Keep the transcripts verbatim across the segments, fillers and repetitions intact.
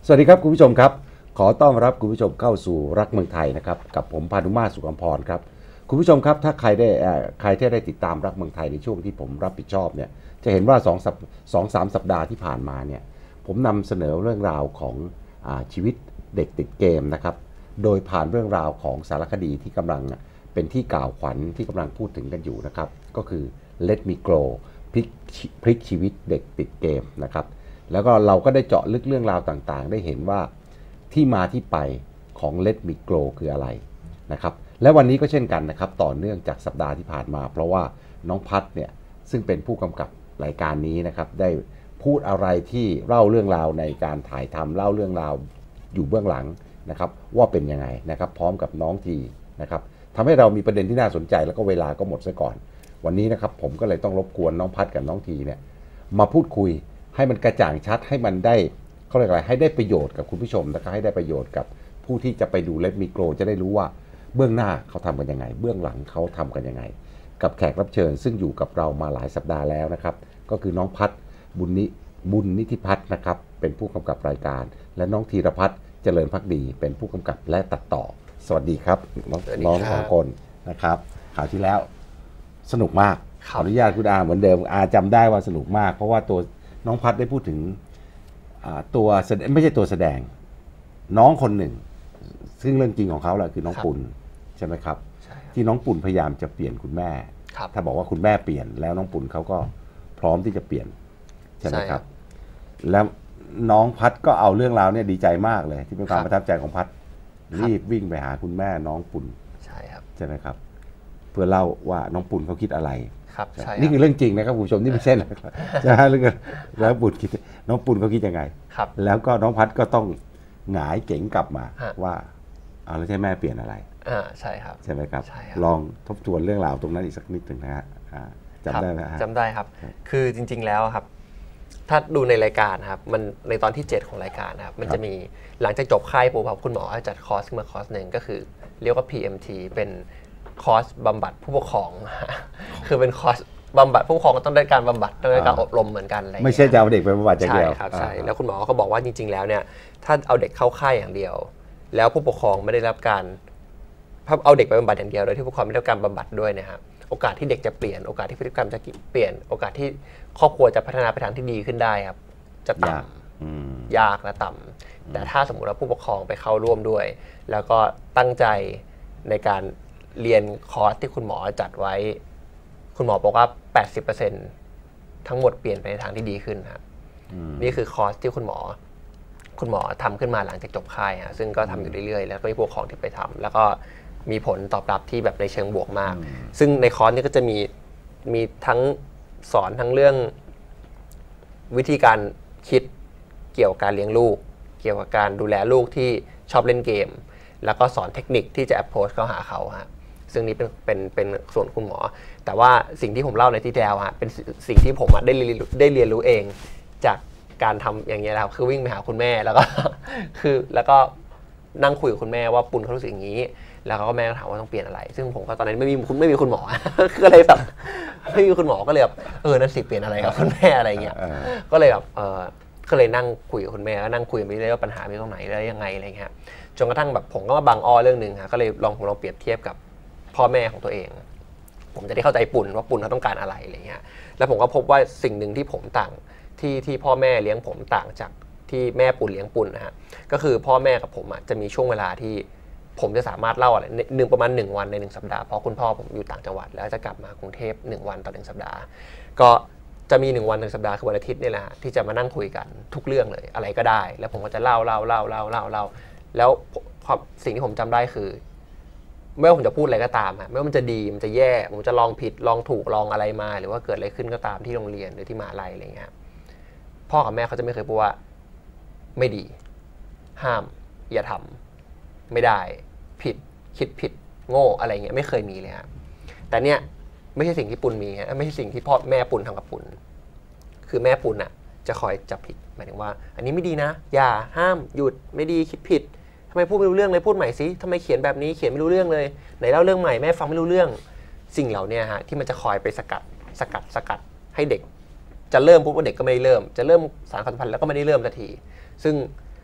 สวัสดีครับคุณผู้ชมครับขอต้อนรับคุณผู้ชมเข้าสู่รักเมืองไทยนะครับกับผมพานุมาตรสุขอัมพรครับคุณผู้ชมครับถ้าใครได้ใครที่ได้ติดตามรักเมืองไทยในช่วงที่ผมรับผิดชอบเนี่ยจะเห็นว่าสองสัปสองสามสัปดาห์ที่ผ่านมาเนี่ยผมนำเสนอเรื่องราวของอ่าชีวิตเด็กติดเกมนะครับโดยผ่านเรื่องราวของสารคดีที่กำลังเป็นที่กล่าวขวัญที่กำลังพูดถึงกันอยู่นะครับก็คือ Let Me Grow พลิกพลิกชีวิตเด็กติดเกมนะครับแล้วก็เราก็ได้เจาะลึกเรื่องราวต่างๆได้เห็นว่าที่มาที่ไปของ Let Me Grow คืออะไรนะครับและวันนี้ก็เช่นกันนะครับต่อเนื่องจากสัปดาห์ที่ผ่านมาเพราะว่าน้องพัดเนี่ยซึ่งเป็นผู้กำกับรายการนี้นะครับได้พูดอะไรที่เล่าเรื่องราวในการถ่ายทำเล่าเรื่องราวอยู่เบื้องหลังนะครับว่าเป็นยังไงนะครับพร้อมกับน้องทีนะครับทำให้เรามีประเด็นที่น่าสนใจแล้วก็เวลาก็หมดซะก่อนวันนี้นะครับผมก็เลยต้องรบกวนน้องพัดกับน้องทีเนี่ยมาพูดคุยให้มันกระจ่างชัดให้มันได้เขาเรียกอะไรให้ได้ประโยชน์กับคุณผู้ชมนะครับให้ได้ประโยชน์กับผู้ที่จะไปดู Let Me Grow จะได้รู้ว่าเบื้องหน้าเขาทำกันยังไงเบื้องหลังเขาทำกันยังไงกับแขกรับเชิญซึ่งอยู่กับเรามาหลายสัปดาห์แล้วนะครับก็คือน้องพัดบุญนิบุญนิธิพัฒน์นะครับเป็นผู้กำกับรายการและน้องธีรพัฒน์เจริญภักดีเป็นผู้กำกับและตัดต่อสวัสดีครับน้องน้องสองคนนะครับข่าวที่แล้วสนุกมากขออนุญาตคุณอาเหมือนเดิมอาจำได้ว่าสนุกมากเพราะว่าตัวน้องพัดได้พูดถึงตัวไม่ใช่ตัวแสดงน้องคนหนึ่งซึ่งเรื่องจริงของเขาแหละคือน้องปุ่นใช่ไหมครับที่น้องปุ่นพยายามจะเปลี่ยนคุณแม่ถ้าบอกว่าคุณแม่เปลี่ยนแล้วน้องปุ่นเขาก็พร้อมที่จะเปลี่ยนใช่ไหมครับแล้วน้องพัดก็เอาเรื่องราวเนี่ยดีใจมากเลยที่เป็นความประทับใจของพัดรีบวิ่งไปหาคุณแม่น้องปุ่นใช่ครับใช่ไหมครับเพื่อเล่าว่าน้องปุ่นเขาคิดอะไรนี่คือเรื่องจริงนะครับคุณผู้ชมนี่ไม่ใช่นะครับใช่เรื่องแล้วปุ่นคิดน้องปุ่นเขาคิดยังไงแล้วก็น้องพัดก็ต้องหงายเก๋งกลับมาว่าเอาแล้วใช่แม่เปลี่ยนอะไรอ่าใช่ครับใช่ไหมครับลองทบทวนเรื่องราวตรงนั้นอีกสักนิดหนึ่งนะฮะจำได้ไหมจำได้ครับคือจริงๆแล้วครับถ้าดูในรายการครับมันในตอนที่เจ็ดของรายการครับมันจะมีหลังจากจบค่ายปุ๊บครับคุณหมอจัดคอร์สขึ้นมาคอร์สหนึ่งก็คือเรียกว่า พี เอ็ม ที เป็นคอร์สบำบัดผู้ปกครองคือเป็นคอร์สบำบัดผู้ปกครองก็ต้องได้การบำบัดต้องได้การอบรมเหมือนกันอะไรไม่ใช่จะเอาเด็กไปบำบัดอย่างเดียวใช่ครับใช่แล้วคุณหมอก็บอกว่าจริงๆแล้วเนี่ยถ้าเอาเด็กเข้าค่ายอย่างเดียวแล้วผู้ปกครองไม่ได้รับการเอาเด็กไปบำบัดอย่างเดียวโดยที่ผู้ปกครองไม่ได้รับการบำบัดด้วยนะครับโอกาสที่เด็กจะเปลี่ยนโอกาสที่พฤติกรรมจะเปลี่ยนโอกาสที่ครอบครัวจะพัฒนาไปทางที่ดีขึ้นได้ครับจะต่ำยากและต่ำแต่ถ้าสมมุติว่าผู้ปกครองไปเข้าร่วมด้วยแล้วก็ตั้งใจในการเรียนคอร์สที่คุณหมอจัดไว้คุณหมอบอกว่า แปดสิบเปอร์เซ็นต์ ทั้งหมดเปลี่ยนไปในทางที่ดีขึ้นครับนี่คือคอร์สที่คุณหมอคุณหมอทำขึ้นมาหลังจากจบค่ายฮะซึ่งก็ทำอยู่เรื่อยๆแล้วก็มีผู้ปกครองที่ไปทำแล้วก็มีผลตอบรับที่แบบในเชิงบวกมากซึ่งในคอร์สนี้ก็จะมีมีทั้งสอนทั้งเรื่องวิธีการคิดเกี่ยวกับการเลี้ยงลูกเกี่ยวกับการดูแลลูกที่ชอบเล่นเกมแล้วก็สอนเทคนิคที่จะ approach เข้าหาเขาฮะซึ่งนี้เป็นเป็นเป็นส่วนคุณหมอแต่ว่าสิ่งที่ผมเล่าในที่แล้วฮะเป็นสิ่งที่ผมได้ได้เรียนรู้เองจากการทำอย่างเงี้ยครับคือวิ่งไปหาคุณแม่แล้วก็คือแล้วก็นั่งคุยกับคุณแม่ว่าปุ่นเขารู้สึกอย่างนี้แล้วเขาก็แม่ก็ถามว่าต้องเปลี่ยนอะไรซึ่งผมก็ตอนนั้นไม่มีคุณไม่มีคุณหมอก็เลยแบบไม่มีคุณหมอก็เลยแบบเออนั่นสิเปลี่ยนอะไรกับคุณแม่อะไรเงี้ยก็เลยแบบเออก็เลยนั่งคุยกับคุณแม่ก็นั่งคุยไปเรื่อยว่าปัญหามีตรงไหนแล้วยังไงอะไรเงี้ยจนกระทั่งแบบผมก็มาบังอ้อเรื่องนึงฮะก็เลยลองผมลองเปรียบเทียบกับพ่อแม่ของตัวเองผมจะได้เข้าใจปุ่นว่าปุ่นเขาต้องการอะไรอะไรเงี้ยแล้วผมก็พบว่าสิ่งหนึ่งที่ผมต่างที่ที่พ่อแม่เลี้ยงผมต่างจากที่แม่ปุ่นเลี้ยงปุ่นนะฮะก็คือพ่อแม่กับผมอ่ะจะมีช่วงเวลาที่ผมจะสามารถเล่าอะไรหนึ่งประมาณหนึ่งวันในหนึ่งสัปดาห์เพราะคุณพ่อผมอยู่ต่างจังหวัดแล้วจะกลับมากรุงเทพหนึ่งวันต่อหนึ่งสัปดาห์ก็จะมีหนึ่งวันหนึ่งสัปดาห์คือวันอาทิตย์นี่แหละที่จะมานั่งคุยกันทุกเรื่องเลยอะไรก็ได้แล้วผมก็จะเล่าเล่าเล่าเล่าเล่าเล่าแล้วสิ่งที่ผมจำได้คือไม่ว่าผมจะพูดอะไรก็ตามฮะไม่ว่ามันจะดีมันจะแย่ผมจะลองผิดลองถูกลองอะไรมาหรือว่าเกิดอะไรขึ้นก็ตามที่โรงเรียนหรือที่มหาลัยอะไรเงี้ยพ่อกับแม่เขาจะไม่เคยพูดว่าไม่ดีห้ามอย่าทำไม่ได้ผิดคิดผิดโง่อะไรเงี้ยไม่เคยมีเลยฮะแต่เนี้ยไม่ใช่สิ่งที่ปุ่นมีฮะไม่ใช่สิ่งที่พ่อแม่ปุ่นทำกับปุ่นคือแม่ปุ่นอ่ะจะคอยจับผิดหมายถึงว่าอันนี้ไม่ดีนะอย่าห้ามหยุดไม่ดีคิดผิดทำไมพูดไม่รู้เรื่องเลยพูดใหม่สิทำไมเขียนแบบนี้เขียนไม่รู้เรื่องเลยไหนเล่าเรื่องใหม่แม่ฟังไม่รู้เรื่องสิ่งเหล่านี้ฮะที่มันจะคอยไปสกัดสกัดสกัดให้เด็กจะเริ่มปุ๊บว่าเด็กก็ไม่ได้เริ่มจะเริ่มสารสัมพันธ์แล้วก็ไม่ได้เริ่มสักทีซึ่ง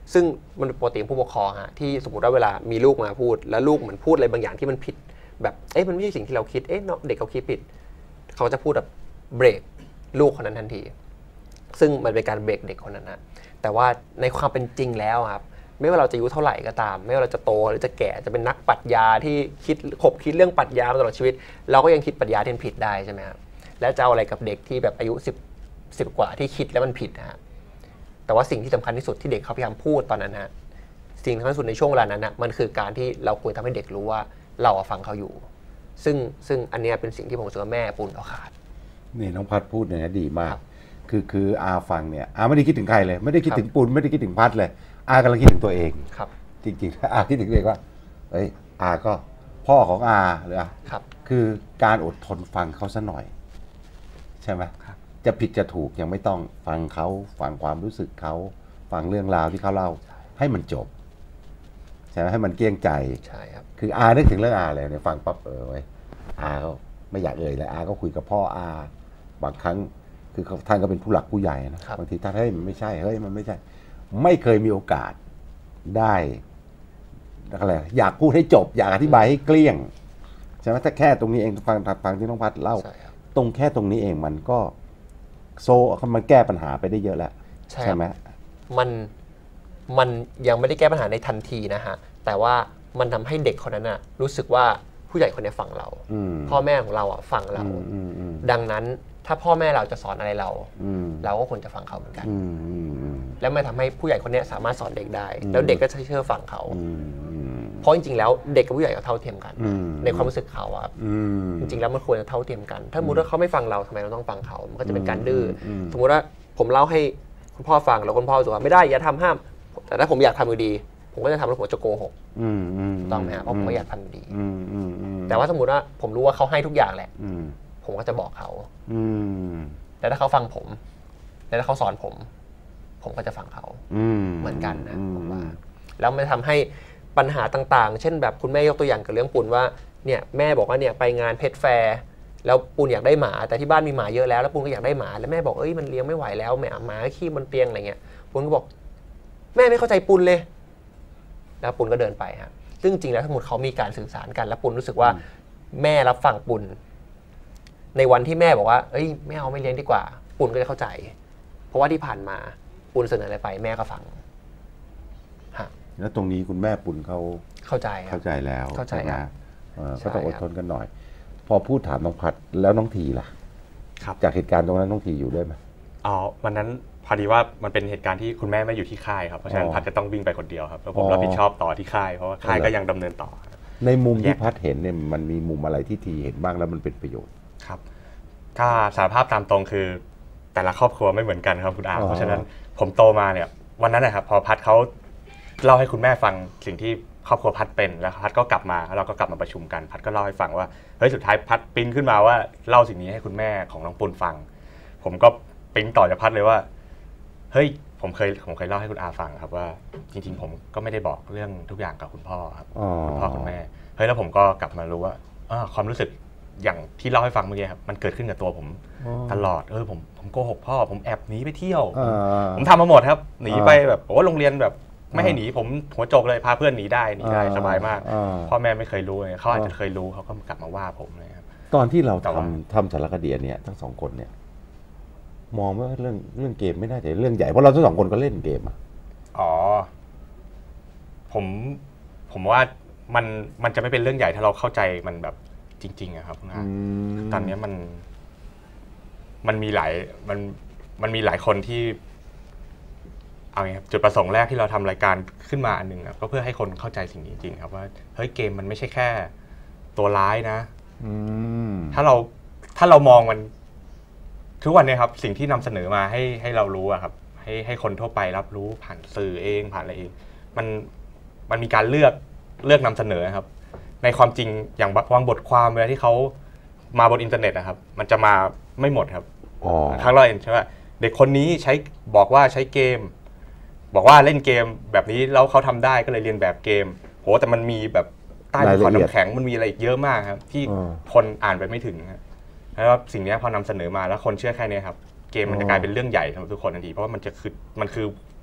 ซึ่งมันปกติผู้ปกครองฮะที่สมมติว่าเวลามีลูกมาพูดแล้วลูกเหมือนพูดอะไรบางอย่างที่มันผิดแบบเอ๊ะมันไม่ใช่สิ่งที่เราคิดเอ๊ะเด็กเขาคิดผิดเขาจะพูดแบบเบรกลูกคนนั้นทันทีซึ่งมันเป็นการเบรกเด็กคนนั้นนะแต่ว่าในความเป็นจริงแล้วครับไม่ว่าเราจะอายุเท่าไหร่ก็ตามไม่ว่าเราจะโตหรือจะแก่จะเป็นนักปรัชญาที่คิดขบคิดเรื่องปรัชญามาตลอดชีวิตเราก็ยังคิดปรัชญาที่ผิดได้ใช่ไหมครับแล้วจะเอาอะไรกับเด็กที่แบบอายุสิบ สิบกว่าที่คิดแล้วมันผิดนะฮะแต่ว่าสิ่งที่สำคัญที่สุดที่เด็กเขาพยายามพูดตอนนั้นฮะสิ่งที่สำคัญที่สุดในช่วงเวลานั้นนะมันคือการที่เราควรทำให้เด็กรู้ว่าเราฟังเขาอยู่ซึ่งซึ่งอันนี้เป็นสิ่งที่ผมรู้สึกว่าแม่ปูนเขาขาดนี่น้องพัดพูดเนี่ยดีมากคือคืออาฟังเนี่ยอาไม่ได้คิดถึงใครเลยไม่ได้คิดถึงปูนไม่ได้คิดถึงพัดเลยอากำลังคิดถึงตัวเองครับจริงๆอาคิดถึงตัวเองว่าเอ้ยอาก็พ่อของอาหรือครับคือการอดทนฟังเขาซะหน่อยใช่ไหมจะผิดจะถูกยังไม่ต้องฟังเขาฟังความรู้สึกเขาฟังเรื่องราวที่เขาเล่าให้มันจบใช่ไหมให้มันเกี้ยงใจใช่ครับคืออานึกถึงเรื่องอาเลยเนี่ยฟังปั๊บเออไว้อาเขาไม่อยากเอ่ยเลยอาก็คุยกับพ่ออาบางครั้งคือท่านก็เป็นผู้หลักผู้ใหญ่นะบางทีท่านเฮ้ยมันไม่ใช่เฮ้ยมันไม่ใช่ไม่เคยมีโอกาสได้อะไรอยากพูดให้จบอยากอธิบายให้เกลี้ยงใช่ไหมถ้าแค่ตรงนี้เองฟังฟังที่น้องพัดเล่าตรงแค่ตรงนี้เองมันก็โซมันแก้ปัญหาไปได้เยอะแล้วใช่ไหมมันมันยังไม่ได้แก้ปัญหาในทันทีนะฮะแต่ว่ามันทำให้เด็กคนนั้นน่ะรู้สึกว่าผู้ใหญ่คนนี้ฟังเราพ่อแม่ของเราอ่ะฟังเราดังนั้นถ้าพ่อแม่เราจะสอนอะไรเราเราก็ควรจะฟังเขาเหมือนกันแล้วมันทำให้ผู้ใหญ่คนนี้สามารถสอนเด็กได้แล้วเด็กก็จะเชื่อฟังเขาเพราะจริงๆแล้วเด็กกับผู้ใหญ่ก็เท่าเทียมกันในความรู้สึกเขาอ่ะจริงๆแล้วมันควรจะเท่าเทียมกันถ้าสมมติว่าเขาไม่ฟังเราทำไมเราต้องฟังเขามันก็จะเป็นการดื้อสมมติว่าผมเล่าให้คุณพ่อฟังแล้วคุณพ่อบอกว่าไม่ได้อย่าทำห้ามแต่ถ้าผมอยากทำดีผมก็จะทำแล้วผมจะโกหกต้องไหมฮะเพราะผมไม่อยากทำดีแต่ว่าสมมติว่าผมรู้ว่าเขาให้ทุกอย่างแหละผมก็จะบอกเขาแต่ถ้าเขาฟังผมแต่ถ้าเขาสอนผมผมก็จะฟังเขาเหมือนกันนะผมว่าแล้วมันทำให้ปัญหาต่างๆเช่นแบบคุณแม่ยกตัวอย่างกับเรื่องปุณว่าเนี่ยแม่บอกว่าเนี่ยไปงานเพชรแฟร์แล้วปุณอยากได้หมาแต่ที่บ้านมีหมาเยอะแล้วแล้วปุณก็อยากได้หมาแล้วแม่บอกเอ้ยมันเลี้ยงไม่ไหวแล้วแม่หมาขี้บนเตียงอะไรเงี้ยปุณก็บอกแม่ไม่เข้าใจปุณเลยแล้วปุณก็เดินไปฮะซึ่งจริงแล้วทั้งหมดเขามีการสื่อสารกันแล้วปุณรู้สึกว่าแม่รับฟังปุณในวันที่แม่บอกว่าเอ้ยไม่เอาไม่เลี้ยงดีกว่าปุณก็จะเข้าใจเพราะว่าที่ผ่านมาปุณเสนออะไรไปแม่ก็ฟังฮะแล้วตรงนี้คุณแม่ปุณเขาเข้าใจเข้าใจแล้วเข้าใจนะก็ต้องอดทนกันหน่อยพอพูดถามน้องพัดแล้วน้องทีล่ะครับจากเหตุการณ์ตรงนั้นน้องทีอยู่ด้วยไหมอ๋อวันนั้นพอดีว่ามันเป็นเหตุการณ์ที่คุณแม่ไม่อยู่ที่ค่ายครับเพราะฉะนั้นพัดจะต้องวิ่งไปคนเดียวครับแล้วผมรับผิดชอบต่อที่ค่ายเพราะว่าค่ายก็ยังดำเนินต่อในมุมที่พัดเห็นเนี่ยมันมีมุมอะไรที่ทีเห็นบ้างแล้วมันเป็นประโยชน์ครับก็สารภาพตามตรงคือแต่ละครอบครัวไม่เหมือนกันครับคุณอาเพราะฉะนั้นผมโตมาเนี่ยวันนั้นนะครับพอพัดเขาเล่าให้คุณแม่ฟังสิ่งที่ครอบครัวพัดเป็นแล้วพัดก็กลับมาแล้วเราก็กลับมาประชุมกันพัดก็เล่าให้ฟังว่าเฮ้ยสุดท้ายพัดปิ๊งขึ้นมาว่าเล่าสิ่งนี้ให้คุณแม่ของน้องปุณฟังผมก็ปิ๊งต่อจากพัดเลยว่าเฮ้ยผมเคยผมเคยเล่าให้คุณอาฟังครับว่าจริงๆผมก็ไม่ได้บอกเรื่องทุกอย่างกับคุณพ่อครับคุณพ่อคุณแม่เฮ้ยแล้วผมก็กลับมารู้ว่าความรู้สึกอย่างที่เล่าให้ฟังเมื่อกี้ครับมันเกิดขึ้นกับตัวผมตลอดเออผมผมโกหกพ่อผมแอบหนีไปเที่ยวผมทำมาหมดครับหนีไปแบบโอ้โรงเรียนแบบไม่ให้หนีผมหัวโจกเลยพาเพื่อนหนีได้หนีได้สบายมากพ่อแม่ไม่เคยรู้เลยเขาอาจจะเคยรู้เขาก็กลับมาว่าผมเลยครับตอนที่เราทำทำสารคดีเนี่ยทั้งสองคนเนี่ยมองว่าเรื่องเรื่องเกมไม่น่าจะเรื่องใหญ่เพราะเราทั้งสองคนก็เล่นเกมอ่ะอ๋อผมผมว่ามันมันจะไม่เป็นเรื่องใหญ่ถ้าเราเข้าใจมันแบบจริงๆอะครับนะตอนนี้มันมันมีหลายมันมันมีหลายคนที่เอาไงครับจุดประสงค์แรกที่เราทำรายการขึ้นมาอันหนึ่งก็เพื่อให้คนเข้าใจสิ่งนี้จริงครับว่าเฮ้ยเกมมันไม่ใช่แค่ตัวร้ายนะถ้าเราถ้าเรามองมันทุกวันนี้ครับสิ่งที่นำเสนอมาให้ให้เรารู้อะครับให้ให้คนทั่วไปรับรู้ผ่านสื่อเองผ่านอะไรเองมันมันมีการเลือกเลือกนำเสนอครับในความจริงอย่างบางบทความเวลาที่เขามาบนอินเทอร์เน็ตนะครับมันจะมาไม่หมดครับครั้งเราเห็นใช่ไหมเด็กคนนี้ใช้บอกว่าใช้เกมบอกว่าเล่นเกมแบบนี้แล้วเขาทำได้ก็เลยเรียนแบบเกมโหแต่มันมีแบบใต้ขอนน้ำแข็งมันมีอะไรอีกเยอะมากครับที่คนอ่านไปไม่ถึงแล้วสิ่งนี้พอนำเสนอมาแล้วคนเชื่อแค่นี้ครับเกมมันจะกลายเป็นเรื่องใหญ่สำหรับทุกคนทันทีเพราะว่ามันจะคือมันคือ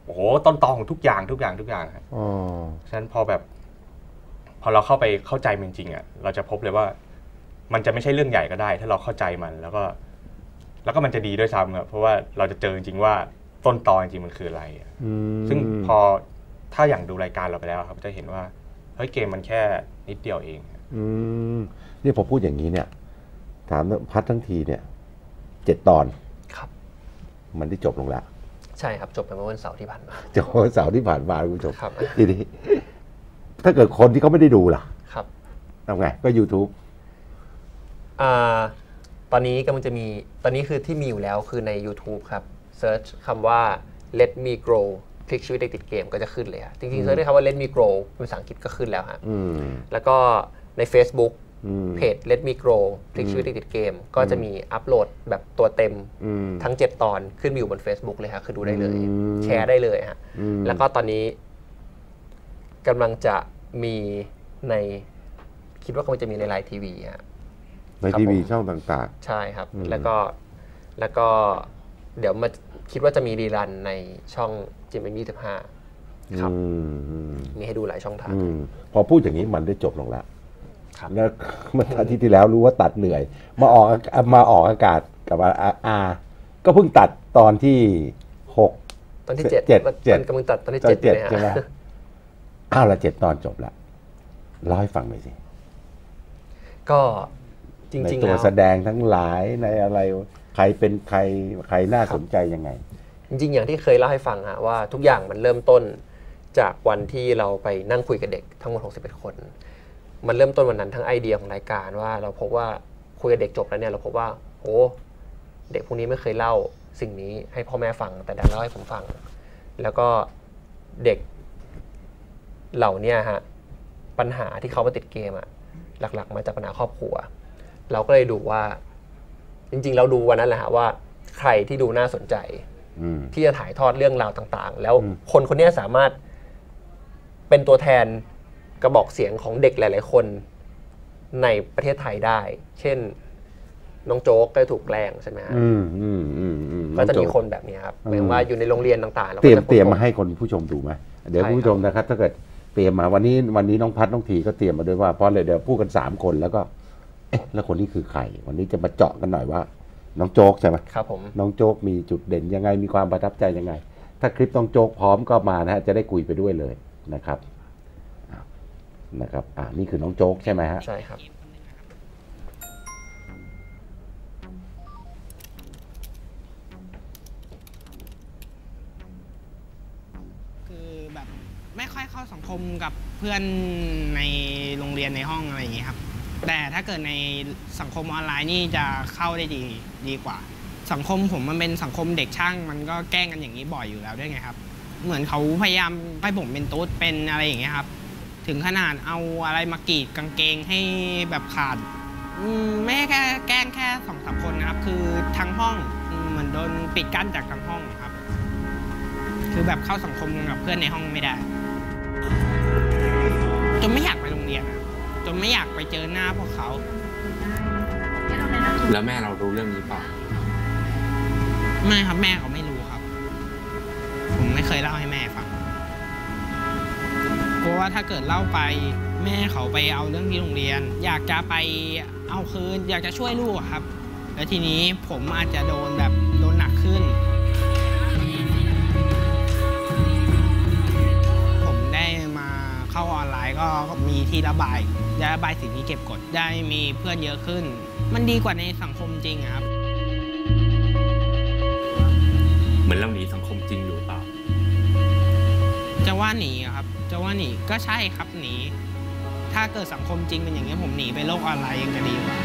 โอ้โหต้นตอของทุกอย่างทุกอย่างทุกอย่างครับฉะนั้นพอแบบพอเราเข้าไปเข้าใจมันจริงอ่ะเราจะพบเลยว่ามันจะไม่ใช่เรื่องใหญ่ก็ได้ ถ้าเราเข้าใจมันแล้วก็แล้วก็มันจะดีด้วยซ้ำครับเพราะว่าเราจะเจอจริงๆว่าต้นตอจริงๆมันคืออะไรซึ่งพอถ้าอย่างดูรายการเราไปแล้วครับจะเห็นว่าเฮ้ยเกมมันแค่นิดเดียวเองอืมนี่พอพูดอย่างนี้เนี่ยถามพัดทั้งทีเนี่ยเจ็ดตอนครับมันได้จบลงแล้วใช่ครับจบไปเมื่อวันเสาร์ที่ผ่านมาจบวันเสาร์ที่ผ่านมาคุณผู้ชมทีนี้ถ้าเกิดคนที่เขาไม่ได้ดูล่ะครับทำไงก็ YouTube อ่าตอนนี้กำลังจะมีตอนนี้คือที่มีอยู่แล้วคือใน YouTube ครับเซิร์ชคำว่า Let Me Grow พลิกชีวิตเด็กติดเกมก็จะขึ้นเลยจริงๆเซิร์ชได้คำว่า Let Me Grow เป็นภาษาอังกฤษก็ขึ้นแล้วฮะแล้วก็ใน Facebook เพจ Let Me Grow พลิกชีวิตเด็กติดเกมก็จะมีอัปโหลดแบบตัวเต็มทั้งเจ็ดตอนขึ้นอยู่บน Facebook เลยครับคือดูได้เลยแชร์ได้เลยฮะแล้วก็ตอนนี้กำลังจะมีในคิดว่ากำลังจะมีในไลน์ทีวีฮะในทีวีช่องต่างๆใช่ครับแล้วก็แล้วก็เดี๋ยวมาคิดว่าจะมีรีรันในช่องจิมเอ็มยี่สิบห้าครับมีให้ดูหลายช่องทางพอพูดอย่างนี้มันได้จบลงแล้วแล้วเมื่ออาทิตย์ที่แล้วรู้ว่าตัดเหนื่อยมาออกมาออกอากาศกับอาก็เพิ่งตัดตอนที่หกตอนที่เจ็ดเจ็ดเจ็ดกำลังตัดตอนที่เจ็ดใช่ไหมอ้าวละเจ็ดตอนจบแล้วเล่าให้ฟังหน่อยสิก็จริงๆตัวแสดงทั้งหลายในอะไรใครเป็นใครใครน่าสนใจยังไงจริงๆอย่างที่เคยเล่าให้ฟังฮะว่าทุกอย่างมันเริ่มต้นจากวันที่เราไปนั่งคุยกับเด็กทั้งหมดหกสิบเอ็ดคนมันเริ่มต้นวันนั้นทั้งไอเดียของรายการว่าเราพบว่าคุยกับเด็กจบแล้วเนี่ยเราพบว่าโอ้เด็กพวกนี้ไม่เคยเล่าสิ่งนี้ให้พ่อแม่ฟังแต่ดันเล่าให้ผมฟังแล้วก็เด็กเหล่านี้ฮะปัญหาที่เขามาติดเกมอะหลักๆมาจากปัญหาครอบครัวเราก็เลยดูว่าจริงๆเราดูวันนั้นแหละฮะว่าใครที่ดูน่าสนใจที่จะถ่ายทอดเรื่องราวต่างๆแล้วคนคนนี้สามารถเป็นตัวแทนกระบอกเสียงของเด็กหลายๆคนในประเทศไทยได้เช่นน้องโจ๊กก็ถูกแกล้งใช่ไหมฮะก็จะมีคนแบบนี้ครับหมายว่าอยู่ในโรงเรียนต่างๆเตรียมเตรียมมาให้คนผู้ชมดูไหมเดี๋ยวผู้ชมนะครับถ้าเกิดเตรียมมาวันนี้วันนี้น้องพัดน้องทีก็เตรียมมาด้วยว่าเพราะเลยเดี๋ยวพูดกันสามคนแล้วก็เอ๊ะแล้วคนนี้คือใครวันนี้จะมาเจาะกันหน่อยว่าน้องโจ๊กใช่ไหมครับผมน้องโจ๊กมีจุดเด่นยังไงมีความประทับใจยังไงถ้าคลิปน้องโจ๊กพร้อมก็มานะฮะจะได้คุยไปด้วยเลยนะครับนะครับอ่านี่คือน้องโจ๊กใช่ไหมฮะใช่ครับคือแบบไม่ค่อยเข้าสังคมกับเพื่อนในโรงเรียนในห้องอะไรอย่างนี้ครับแต่ถ้าเกิดในสังคมออนไลน์นี่จะเข้าได้ดีดีกว่าสังคมผมมันเป็นสังคมเด็กช่างมันก็แกล้งกันอย่างนี้บ่อยอยู่แล้วด้วยไงครับเหมือนเขาพยายามให้ผมเป็นตุ๊ดเป็นอะไรอย่างเงี้ยครับถึงขนาดเอาอะไรมากรีดกางเกงให้แบบขาดไม่แค่แกล้งแค่สองสามคนนะครับคือทั้งห้องเหมือนโดนปิดกั้นจากทั้งห้องครับคือแบบเข้าสังคมกับเพื่อนในห้องไม่ได้จนไม่อยากไปโรงเรียนจนไม่อยากไปเจอหน้าพวกเขาแล้วแม่เรารู้เรื่องนี้เปล่าไม่ครับแม่เขาไม่รู้ครับผมไม่เคยเล่าให้แม่ฟังเพราะว่าถ้าเกิดเล่าไปแม่เขาไปเอาเรื่องที่โรงเรียนอยากจะไปเอาคืนอยากจะช่วยลูกครับแล้วทีนี้ผมอาจจะโดนแบบโดนหนักขึ้นผมได้มาเข้าออนไลน์ก็มีที่ระบายได้ระบายสิ่งที่เก็บกดได้มีเพื่อนเยอะขึ้นมันดีกว่าในสังคมจริงครับเหมือนเราหนีสังคมจริงอยู่เปล่าจะว่าหนีครับจะว่าหนีก็ใช่ครับหนีถ้าเกิดสังคมจริงเป็นอย่างนี้ผมหนีไปโลกออนไลน์ยังจะดีกว่า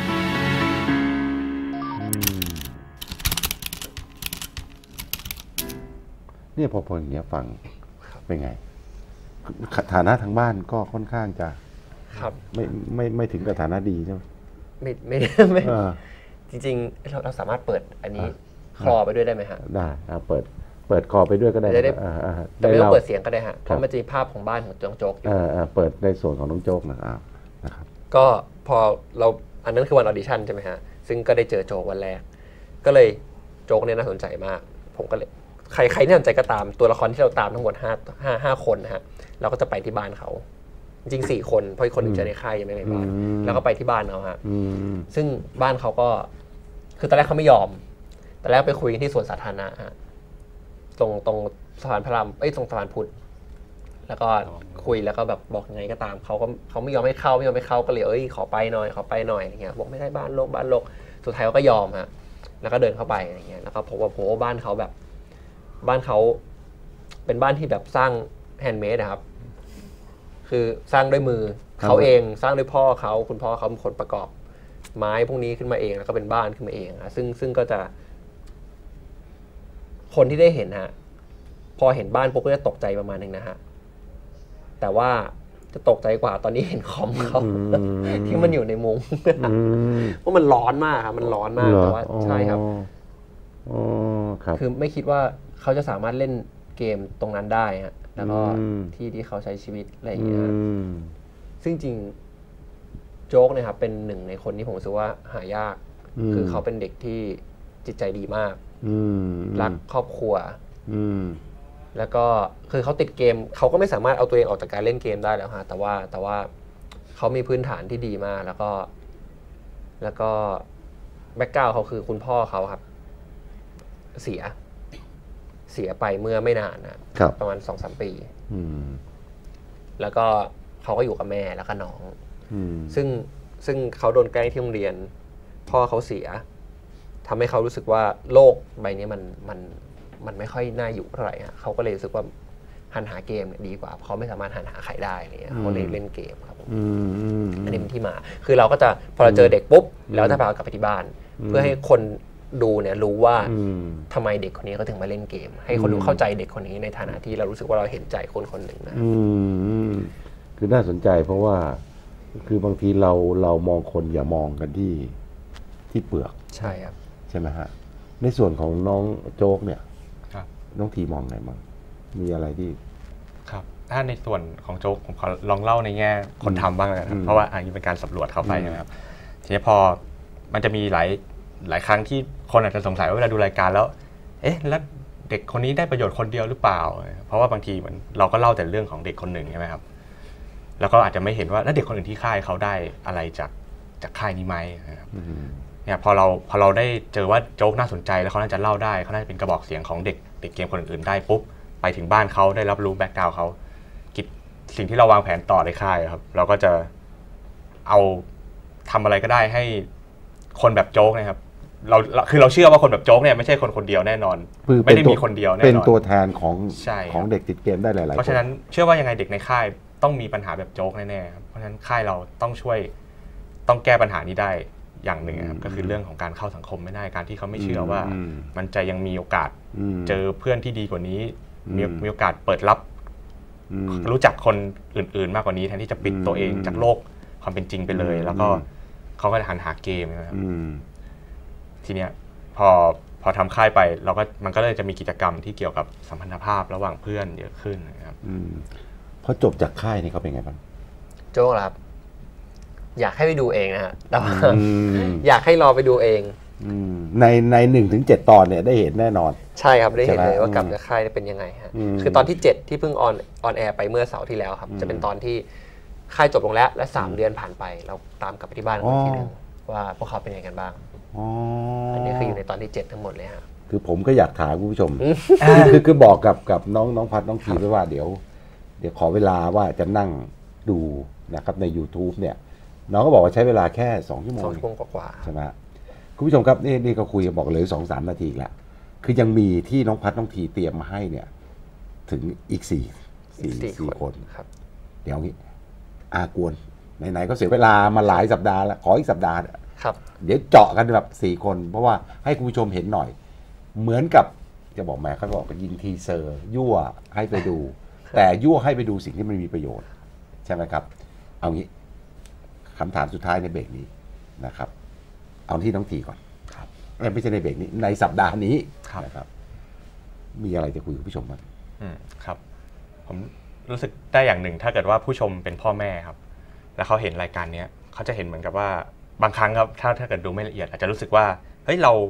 เนี่ยพอพออย่างเงี้ยฟังเป็นไงฐานะทางบ้านก็ค่อนข้างจะครับไม่ไม่ไม่ถึงกับฐานะดีใช่ไหมไม่ไม่ไม่จริงๆเราเราสามารถเปิดอันนี้คลอไปด้วยได้ไหมฮะได้เปิดเปิดคอไปด้วยก็ได้ได้แต่ไม่ต้องเปิดเสียงก็ได้ฮะเพราะมันจะมีภาพของบ้านของน้องโจ๊กอยู่เปิดในส่วนของน้องโจ๊กนะครับนะครับก็พอเราอันนั้นคือวันออดิชั่นใช่ไหมฮะซึ่งก็ได้เจอโจ๊กวันแรกก็เลยโจ๊กเนี่ยน่าสนใจมากผมก็เลยใครใครที่สนใจก็ตามตัวละครที่เราตามทั้งหมดห้าห้าห้าคนนะฮะเราก็จะไปที่บ้านเขาจริงๆสี่คนเพราะอีกคนหนึงจะในค่ายยังไม่ไปบ้านแล้วก็ไปที่บ้านเขาฮะซึ่งบ้านเขาก็คือตอนแรกเขาไม่ยอมตอนแรกไปคุยกันที่สวนสาธารณะฮะตรงตรงสะพานพระรามเอ้ยตรงสะพานพุทธแล้วก็คุยแล้วก็แบบบอกไงก็ตามเขาก็เขาไม่ยอมให้เข้าไม่ยอมให้เข้าก็เลยเอ้ยขอไปหน่อยขอไปหน่อยอย่างเงี้ยบอกไม่ได้บ้านโลกบ้านโลกสุดท้ายเขาก็ยอมฮะแล้วก็เดินเข้าไปอย่างเงี้ยแล้วก็พบว่าโหบ้านเขาแบบบ้านเขาเป็นบ้านที่แบบสร้างแฮนด์เมดนะครับคือสร้างด้วยมือเขาเองสร้างด้วยพ่อเขาคุณพ่อเขาเป็นคนประกอบไม้พวกนี้ขึ้นมาเองแล้วก็เป็นบ้านขึ้นมาเองนะซึ่งซึ่งก็จะคนที่ได้เห็นฮะพอเห็นบ้านปุ๊บก็จะตกใจประมาณนึงนะฮะแต่ว่าจะตกใจกว่าตอนนี้เห็นคอมเขาที่มันอยู่ในมุ้งเพราะมันร้อนมากครับมันร้อนมากแต่ว่าใช่ครับคือไม่คิดว่าเขาจะสามารถเล่นเกมตรงนั้นได้ฮะแล้วก็ที่ที่เขาใช้ชีวิตอะไรอย่างเงี้ยซึ่งจริงโจ๊กเนี่ยครับเป็นหนึ่งในคนที่ผมรู้สึกว่าหายากคือเขาเป็นเด็กที่จิตใจดีมากรักครอบครัวแล้วก็คือเขาติดเกมเขาก็ไม่สามารถเอาตัวเองออกจากการเล่นเกมได้แล้วฮะแต่ว่าแต่ว่าเขามีพื้นฐานที่ดีมากแล้วก็แล้วก็แบ็คกราวด์เขาคือคุณพ่อเขาครับเสียเสียไปเมื่อไม่นานนะประมาณ สองถึงสาม ปีแล้วก็เขาก็อยู่กับแม่แล้วก็น้องซึ่งซึ่งเขาโดนแกล้งที่โรงเรียนพ่อเขาเสียทำให้เขารู้สึกว่าโลกใบนี้มันมันมันไม่ค่อยน่าอยู่เท่าไหร่ฮะเขาก็เลยรู้สึกว่าหันหาเกมดีกว่าเขาไม่สามารถหันหาใครได้เนี่ยเขาเลยเล่นเกมครับผมอันนี้เป็นที่มาคือเราก็จะพอเราเจอเด็กปุ๊บแล้วจะพากลับไปที่บ้านเพื่อให้คนดูเนี่ยรู้ว่าทำไมเด็กคนนี้เขาถึงมาเล่นเกมให้คนดูเข้าใจเด็กคนนี้ในฐานะที่เรารู้สึกว่าเราเห็นใจคนคนหนึ่งนะคือน่าสนใจเพราะว่าคือบางทีเราเรามองคนอย่ามองกันที่ที่เปลือกใช่ครับใช่ไหมฮะในส่วนของน้องโจ๊กเนี่ยน้องทีมองไงบ้างมีอะไรที่ครับถ้าในส่วนของโจ๊กผมขอลองเล่าในแง่คนทำบ้างเลยครับเพราะว่าอันนี้เป็นการสำรวจเข้าไปนะครับทีนี้พอมันจะมีหลายหลายครั้งที่คนอาจจะสงสัยว่าเวลาดูรายการแล้วเอ๊ะแล้วเด็กคนนี้ได้ประโยชน์คนเดียวหรือเปล่าเพราะว่าบางทีมันเราก็เล่าแต่เรื่องของเด็กคนหนึ่งใช่ไหมครับแล้วก็อาจจะไม่เห็นว่าแล้วเด็กคนอื่นที่ค่ายเขาได้อะไรจากจากค่ายนี้ไหมนะครับเนี่ยพอเราพอเราได้เจอว่าโจ๊กน่าสนใจแล้วเขาน่าจะเล่าได้เขาน่าจะเป็นกระบอกเสียงของเด็กเด็กเกมคนอื่นๆได้ปุ๊บไปถึงบ้านเขาได้รับรู้แบ็คกราวด์เขากิจสิ่งที่เราวางแผนต่อในค่ายครับเราก็จะเอาทำอะไรก็ได้ให้คนแบบโจ๊กนะครับเราคือเราเชื่อว่าคนแบบโจ๊กเนี่ยไม่ใช่คนคนเดียวแน่นอนไม่ได้มีคนเดียวแน่นอนเป็นตัวแทนของของเด็กติดเกมได้หลายๆเพราะฉะนั้นเชื่อว่ายังไงเด็กในค่ายต้องมีปัญหาแบบโจ๊กแน่ๆครับเพราะฉะนั้นค่ายเราต้องช่วยต้องแก้ปัญหานี้ได้อย่างหนึ่งครับก็คือเรื่องของการเข้าสังคมไม่ได้การที่เขาไม่เชื่อว่ามันจะยังมีโอกาสเจอเพื่อนที่ดีกว่านี้มีมีโอกาสเปิดรับรู้จักคนอื่นๆมากกว่านี้แทนที่จะปิดตัวเองจากโลกความเป็นจริงไปเลยแล้วก็เขาก็จะหันหาเกมนะครับทีเนี้ยพอพอทำค่ายไปเราก็มันก็เลยจะมีกิจกรรมที่เกี่ยวกับสัมพันธภาพระหว่างเพื่อนเยอะขึ้นนะครับพอจบจากค่ายนี่เขาเป็นไงบ้างโจ้ครับอยากให้ไปดูเองนะฮะแต่ว่าอยากให้รอไปดูเองในในหนึ่งถึงเจ็ดตอนเนี่ยได้เห็นแน่นอนใช่ครับได้เห็นเลยว่ากลับจากค่ายเป็นยังไงฮะคือตอนที่เจ็ดที่เพิ่งออนออนแอร์ไปเมื่อเสาร์ที่แล้วครับจะเป็นตอนที่ค่ายจบลงแล้วและสามเดือนผ่านไปเราตามกลับไปที่บ้านอีกทีนึงว่าพวกเขาเป็นยังไงกันบ้างอันนี้คืออยู่ในตอนที่เจ็ดทั้งหมดเลยฮะคือผมก็อยากถามคุณผู้ชมคือคือบอกกับกับน้องน้องพัดน้องทีไว้ว่าเดี๋ยวเดี๋ยวขอเวลาว่าจะนั่งดูนะครับใน YouTube เนี่ยน้องก็บอกว่าใช้เวลาแค่สองชั่วโมงสองชั่วโมงกว่าใช่ไหมคุณผู้ชมครับนี่นี่ก็คุยบอกเลยสองสามนาทีละคือยังมีที่น้องพัดน้องทีเตรียมมาให้เนี่ยถึงอีกสี่สี่สี่คนครับเดี๋ยวนี้อากวนไหนๆก็เสียเวลามาหลายสัปดาห์แล้วขออีกสัปดาห์ครับเดี๋ยวเจาะกันแบบสี่คนเพราะว่าให้คุณผู้ชมเห็นหน่อยเหมือนกับจะบอกแม่เขาบอกกันยิงทีเซอร์ยั่วให้ไปดูแต่ยั่วให้ไปดูสิ่งที่มันมีประโยชน์ใช่ไหมครับเอางี้คำถามสุดท้ายในเบรกนี้นะครับเอาที่น้องทีก่อนครับไม่ใช่ในเบรกนี้ในสัปดาห์นี้นะครับมีอะไรจะคุยกับผู้ชมบ้างครับผมรู้สึกได้อย่างหนึ่งถ้าเกิดว่าผู้ชมเป็นพ่อแม่ครับแล้วเขาเห็นรายการนี้เขาจะเห็นเหมือนกับว่าบางครั้งครับถ้าถ้าเกิดดูไม่ละเอียดอาจจะรู้สึกว่าเฮ้ยเรา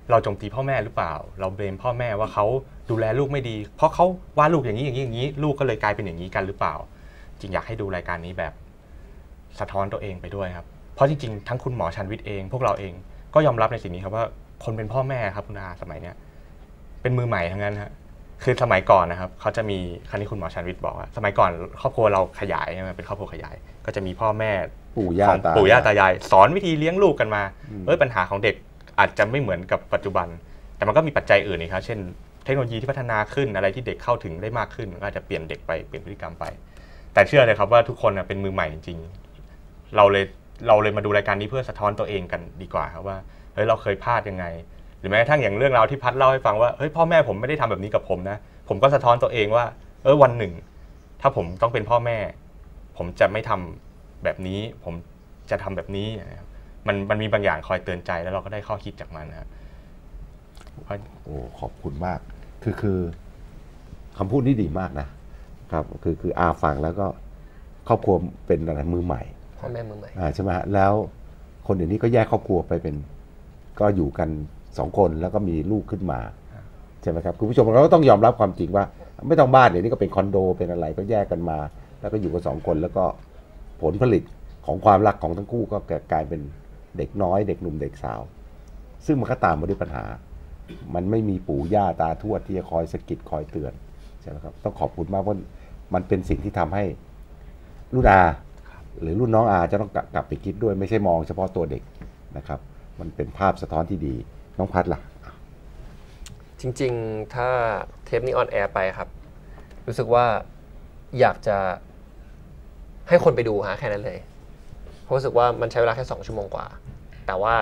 เราโจมตีพ่อแม่หรือเปล่าเราเบมพ่อแม่ว่าเขาดูแลลูกไม่ดีเพราะเขาว่าลูกอย่างนี้อย่างนี้อย่างนี้ลูกก็เลยกลายเป็นอย่างนี้กันหรือเปล่าจริงอยากให้ดูรายการนี้แบบสะท้อนตัวเองไปด้วยครับเพราะจริงๆทั้งคุณหมอชันวิทย์เองพวกเราเองก็ยอมรับในสิ่งนี้ครับว่าคนเป็นพ่อแม่ครับคุณอาสมัยเนี้ยเป็นมือใหม่ทั้งนั้นฮะคือสมัยก่อนนะครับเขาจะมีครั้นี้คุณหมอชันวิทย์บอกว่าสมัยก่อนครอบครัวเราขยายใช่ไหมเป็นครอบครัวขยายก็จะมีพ่อแม่ปู่ย่าของตาปู่ย่าตายายสอนวิธีเลี้ยงลูกกันมาเอ้ยปัญหาของเด็กอาจจะไม่เหมือนกับปัจจุบันแต่มันก็มีปัจจัยอื่นนี่ครับเช่นเทคโนโลยีที่พัฒนาขึ้นอะไรที่เด็กเข้าถึงได้มากขึ้นก็อาจจะเปลี่ยนเด็กไปเปลี่ยนพฤติกรรมไปแต่เชื่อเลยครับว่าทุกคนเป็นมือใหม่จริงๆเราเลยเราเลยมาดูรายการนี้เพื่อสะท้อนตัวเองกันดีกว่าครับว่าเฮ้ยเราเคยพลาดยังไงหรือแม้กระทั่งอย่างเรื่องราวที่พัดเล่าให้ฟังว่าเฮ้ยพ่อแม่ผมไม่ได้ทำแบบนี้กับผมนะผมก็สะท้อนตัวเองว่าเออวันหนึ่งถ้าผมต้องเป็นพ่อแม่ผมจะไม่ทำแบบนี้ผมจะทำแบบนี้นะครับมันมันมีบางอย่างคอยเตือนใจแล้วเราก็ได้ข้อคิดจากมันนะครับโอ้ขอบคุณมากคือคือคำพูดนี้ดีมากนะครับคือคืออาฟังแล้วก็ครอบครัวเป็นอะไรมือใหม่พ่อแม่มือใหม่อ่าใช่ไหมฮะแล้วคนอื่นนี้ก็แยกครอบครัวไปเป็นก็อยู่กันสองคนแล้วก็มีลูกขึ้นมาใช่ไหมครับคุณผู้ชมเราก็ต้องยอมรับความจริงว่าไม่ต้องบ้านเดี๋ยวนี้ก็เป็นคอนโดเป็นอะไรก็แยกกันมาแล้วก็อยู่กันสองคนแล้วก็ผลผลิตของความรักของทั้งคู่ก็กลายเป็นเด็กน้อยเด็กหนุ่มเด็กสาวซึ่งมันก็ตามมาด้วยปัญหามันไม่มีปู่ย่าตาทวดที่จะคอยสะกิดคอยเตือนใช่ไหมครับต้องขอบคุณมากเพราะมันเป็นสิ่งที่ทำให้รุ่นอาหรือรุ่นน้องอาจะต้องกลับไปคิดด้วยไม่ใช่มองเฉพาะตัวเด็กนะครับมันเป็นภาพสะท้อนที่ดีน้องพัดล่ะจริงๆถ้าเทปนี้ออนแอร์ไปครับรู้สึกว่าอยากจะให้คนไปดูฮะแค่นั้นเลยเพราะรู้สึกว่ามันใช้เวลาแค่สองชั่วโมงกว่าแต่ว่า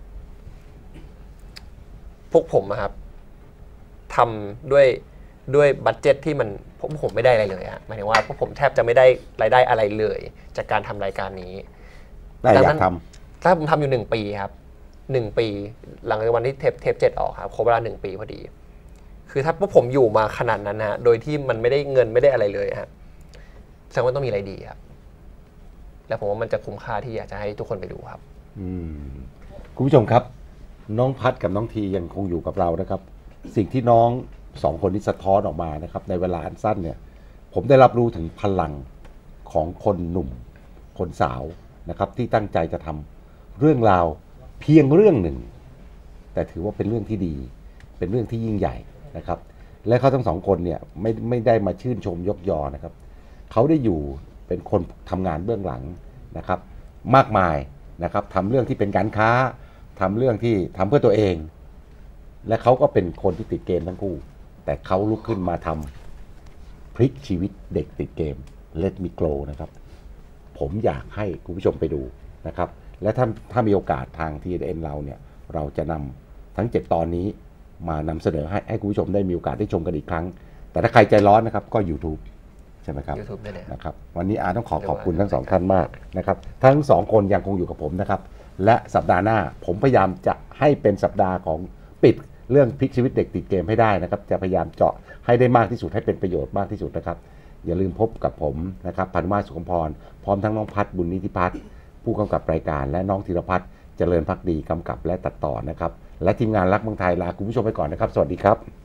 พวกผมครับทำด้วยด้วยบัดเจ็ตที่มันพวกผมไม่ได้อะไรเลยฮะหมายถึงว่าพวกผมแทบจะไม่ได้รายได้อะไรเลยจากการทำรายการนี้แต่อยากทำถ้าผมทำอยู่หนึ่งปีครับหนึ่งปีหลังจากวันที่เทปเทปเจ็ดออกครับครบเวลาหนึ่งปีพอดีคือถ้าพวกผมอยู่มาขนาดนั้นฮะโดยที่มันไม่ได้เงินไม่ได้อะไรเลยฮะแสดงว่าต้องมีอะไรดีครับแล้วผมว่ามันจะคุ้มค่าที่อยากจะให้ทุกคนไปดูครับอืมคุณผู้ชมครับน้องพัดกับน้องทียังคงอยู่กับเรานะครับสิ่งที่น้องสองคนนี้สะท้อนออกมานะครับในเวลาอันสั้นเนี่ยผมได้รับรู้ถึงพลังของคนหนุ่มคนสาวนะครับที่ตั้งใจจะทำเรื่องราวเพียงเรื่องหนึ่งแต่ถือว่าเป็นเรื่องที่ดีเป็นเรื่องที่ยิ่งใหญ่นะครับและเขาทั้งสองคนเนี่ยไม่ไม่ได้มาชื่นชมยกยอนะครับเขาได้อยู่เป็นคนทำงานเบื้องหลังนะครับมากมายนะครับทำเรื่องที่เป็นการค้าทำเรื่องที่ทำเพื่อตัวเองและเขาก็เป็นคนที่ติดเกมทั้งคู่แต่เขาลุกขึ้นมาทำพลิกชีวิตเด็กติดเกม Let Me Grow นะครับผมอยากให้คุณผู้ชมไปดูนะครับและถ้าถ้ามีโอกาสทาง ที เอ็น เราเนี่ยเราจะนำทั้งเจ็ดตอนนี้มานำเสนอให้ให้คุณผู้ชมได้มีโอกาสได้ชมกันอีกครั้งแต่ถ้าใครใจร้อนนะครับก็ YouTube ใช่ไหมครับ YouTube ได้เลยนะครับวันนี้อาต้องขอขอบคุณทั้งสองท่านมากนะครับทั้งสองคนยังคงอยู่กับผมนะครับและสัปดาห์หน้าผมพยายามจะให้เป็นสัปดาห์ของปิดเรื่องพลิกชีวิตเด็กติดเกมให้ได้นะครับจะพยายามเจาะให้ได้มากที่สุดให้เป็นประโยชน์มากที่สุดนะครับอย่าลืมพบกับผมนะครับพานุมาตร สุขพรพร้อมทั้งน้องพัฒน์บุญนิติพัฒน์ผู้กำกับรายการและน้องธีรพัฒน์เจริญภักดีกำกับและตัดต่อนะครับและทีมงานรักเมืองไทยลาคุณผู้ชมไปก่อนนะครับสวัสดีครับ